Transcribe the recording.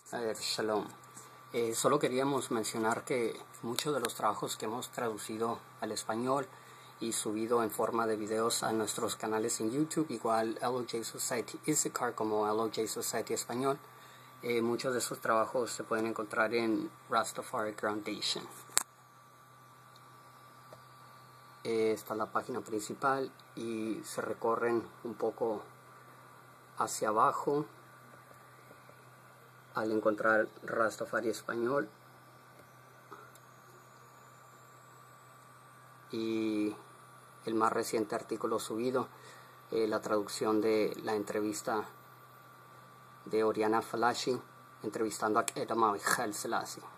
A ver, Shalom. Solo queríamos mencionar que muchos de los trabajos que hemos traducido al español y subido en forma de videos a nuestros canales en YouTube, igual LOJ Society Issachar como LOJ Society Español, muchos de esos trabajos se pueden encontrar en Rastafari Groundation. Esta es la página principal y se recorren un poco hacia abajo al encontrar Rastafari Español y el más reciente artículo subido, la traducción de la entrevista de Oriana Falashi entrevistando a Edama Haile Selassie.